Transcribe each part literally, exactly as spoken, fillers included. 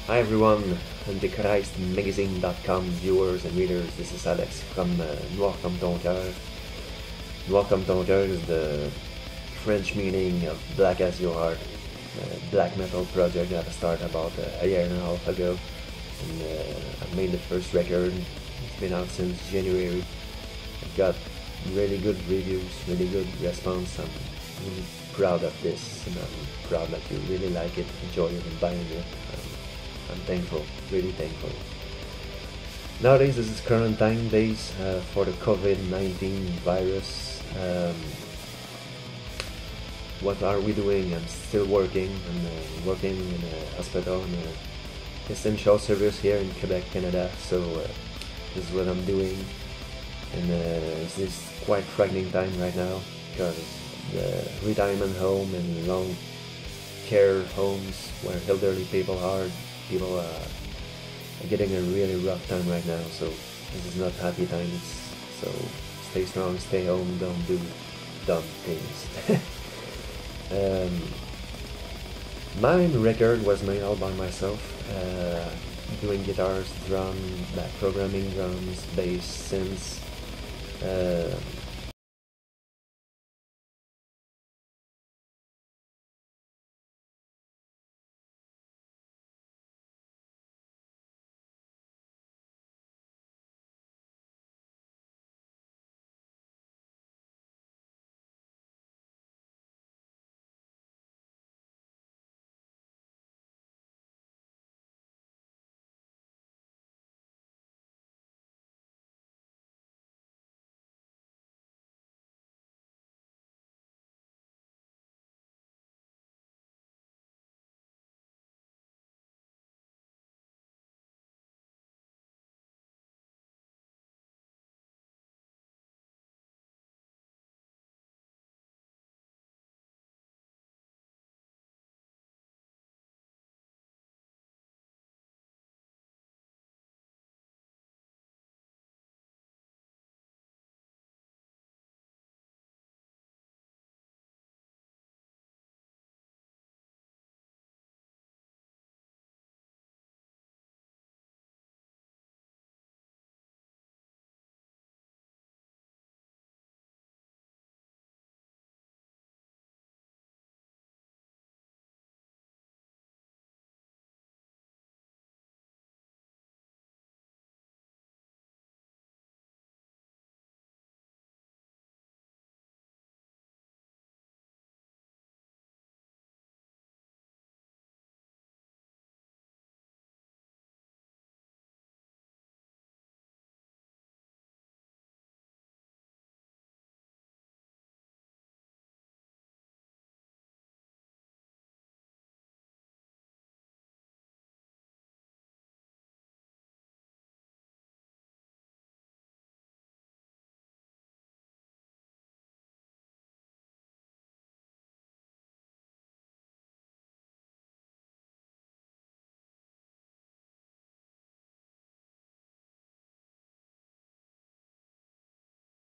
Hi everyone, the Christ Magazine dot com viewers and readers, this is Alex from uh, Noir comme ton cœur. Noir comme ton cœur is the French meaning of Black as your heart, a black metal project that I started about uh, a year and a half ago. And uh, I made the first record, it's been out since January. I've got really good reviews, really good response. I'm really proud of this, and I'm proud that you really like it, enjoy it, and buying it. Um, I'm thankful, really thankful. Nowadays, this is quarantine days uh, for the COVID nineteen virus. Um, what are we doing? I'm still working. I'm uh, working in a hospital, in an essential service here in Quebec, Canada. So uh, this is what I'm doing, and uh, this is quite frightening time right now because the retirement home and long care homes where elderly people are, people uh, are getting a really rough time right now. So this is not happy times. So stay strong, stay home, don't do dumb things. um, my record was made all by myself, uh, doing guitars, drum, back programming drums, bass, synths. Uh,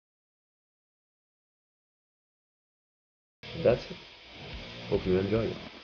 that's it. Hope you enjoy it.